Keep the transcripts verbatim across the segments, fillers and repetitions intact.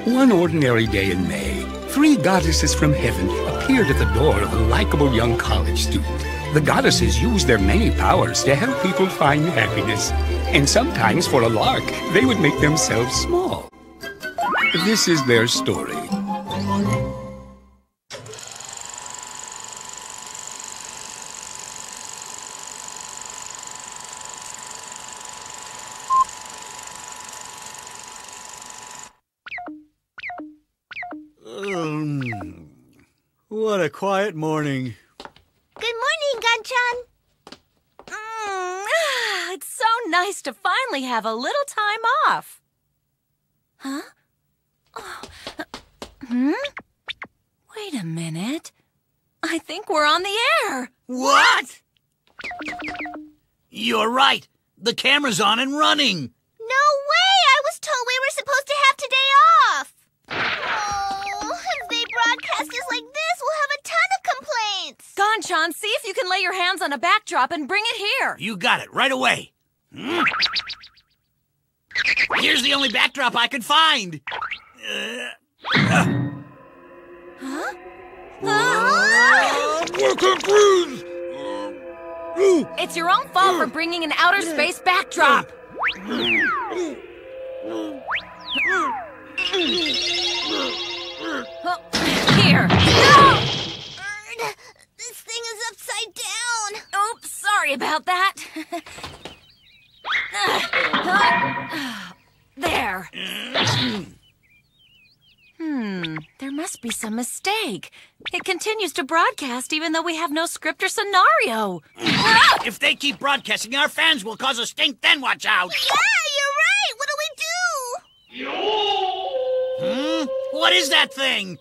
One ordinary day in May, three goddesses from heaven appeared at the door of a likable young college student. The goddesses use their many powers to help people find happiness. And sometimes, for a lark, they would make themselves small. This is their story. Um, what a quiet morning. Good morning, Ganchan. Mm, ah, it's so nice to finally have a little time off. Huh? Oh. Hmm? Wait a minute. I think we're on the air. What? You're right. The camera's on and running. No way! I was told we were supposed to have today off. Oh, if they broadcast us like this, we'll have a ton of complaints. Ganchan, see if you can lay your hands on a backdrop and bring it here. You got it, right away. Hmm? Here's the only backdrop I could find. Uh, uh. Huh? Uh, working cruise! It's your own fault for bringing an outer space backdrop. Oh, here. No! Erd, this thing is upside down. Oops, sorry about that. There. Hmm, there must be some mistake. It continues to broadcast even though we have no script or scenario. If they keep broadcasting, our fans will cause a stink, then watch out. Yeah, you're right. What do we do? Hmm? What is that thing?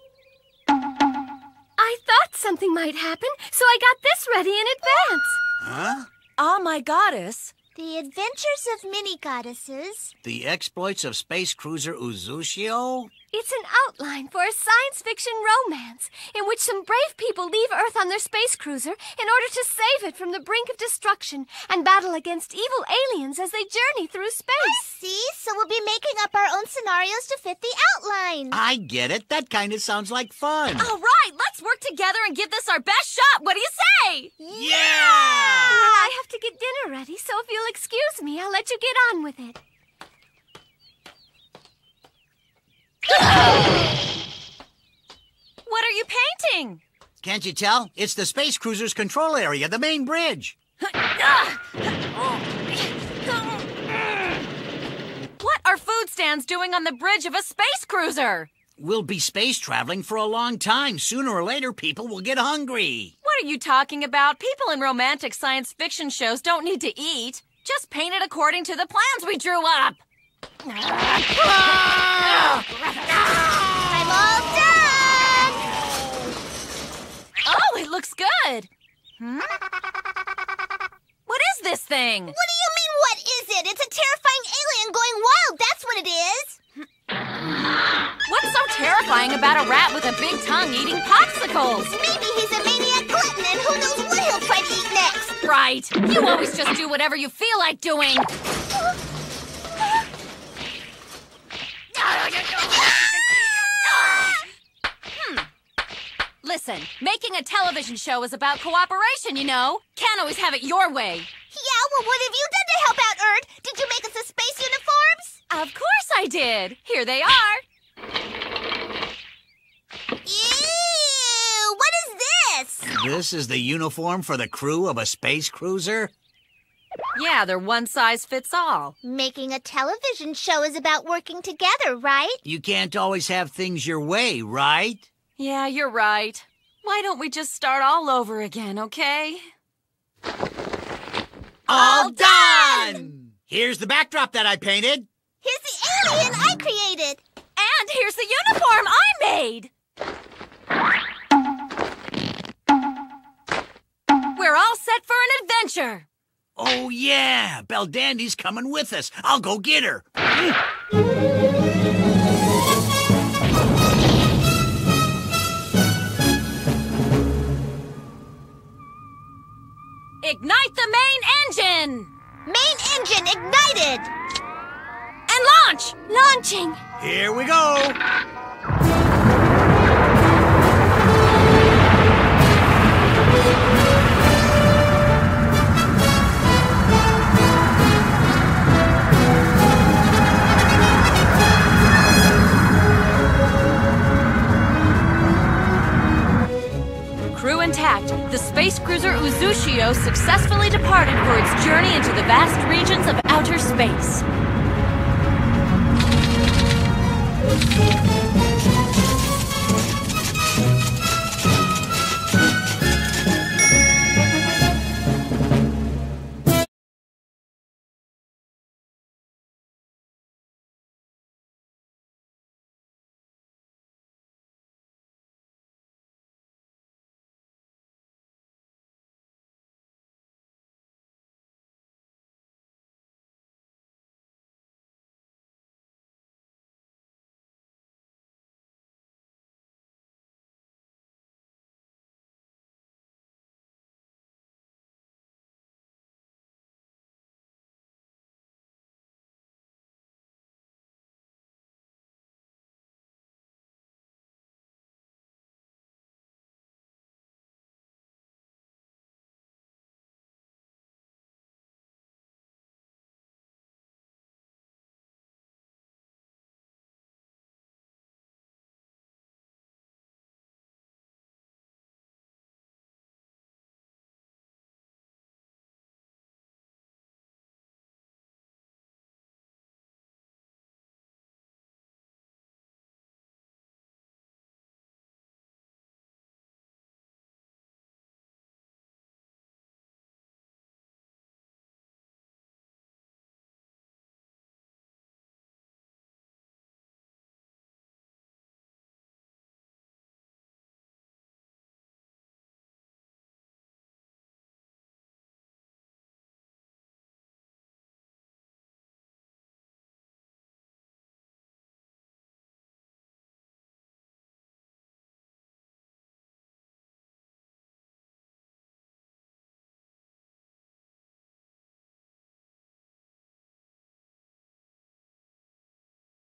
I thought something might happen, so I got this ready in advance. Huh? Oh, my goddess. The Adventures of Mini Goddesses. The Exploits of Space Cruiser Uzushio? It's an outline for a science fiction romance in which some brave people leave Earth on their space cruiser in order to save it from the brink of destruction and battle against evil aliens as they journey through space. See, so we'll be making up our own scenarios to fit the outline. I get it. That kind of sounds like fun. All right, let's work together and give this our best shot. What do you say? Yeah! I have to get dinner ready, so if you'll excuse me, I'll let you get on with it. What are you painting? Can't you tell? It's the space cruiser's control area, the main bridge. What are food stands doing on the bridge of a space cruiser? We'll be space traveling for a long time. Sooner or later, people will get hungry. What are you talking about? People in romantic science fiction shows don't need to eat. Just paint it according to the plans we drew up. I'm all done! Oh, it looks good. Hmm? What is this thing? What do you mean, what is it? It's a terrifying alien going wild, that's what it is! What's so terrifying about a rat with a big tongue eating popsicles? Maybe he's a maniac glutton and who knows what he'll try to eat next! Right. You always just do whatever you feel like doing. Hmm. Listen, making a television show is about cooperation, you know. Can't always have it your way. Yeah, well, what have you done to help out, Erd? Did you make us the space uniforms? Of course I did. Here they are. Ew! What is this? This is the uniform for the crew of a space cruiser? Yeah, they're one size fits all. Making a television show is about working together, right? You can't always have things your way, right? Yeah, you're right. Why don't we just start all over again, okay? All done! Here's the backdrop that I painted. Here's the alien I created. And here's the uniform I made. We're all set for an adventure. Oh, yeah. Beldandy's coming with us. I'll go get her. Ignite the main engine! Main engine ignited! And launch! Launching! Here we go. the space cruiser Uzushio successfully departed for its journey into the vast regions of outer space.